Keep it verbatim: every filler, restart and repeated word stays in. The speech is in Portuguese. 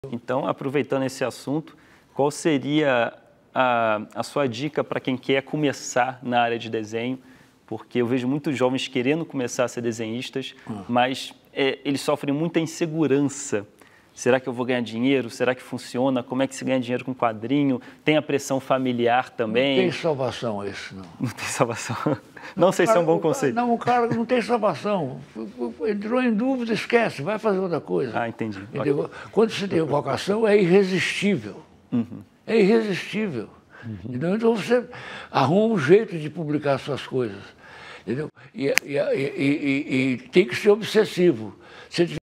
Então, aproveitando esse assunto, qual seria a, a sua dica para quem quer começar na área de desenho? Porque eu vejo muitos jovens querendo começar a ser desenhistas, hum. mas é, eles sofrem muita insegurança. Será que eu vou ganhar dinheiro? Será que funciona? Como é que se ganha dinheiro com quadrinho? Tem a pressão familiar também? Não tem salvação esse, não. Não tem salvação. Não, não sei cara, se é um bom conceito. Não, o cara não tem salvação. Entrou em dúvida, esquece, vai fazer outra coisa. Ah, entendi. Okay. Quando você tem vocação, é irresistível. Uhum. É irresistível. Uhum. Então, então você arruma um jeito de publicar suas coisas. Entendeu? E, e, e, e, e tem que ser obsessivo. Você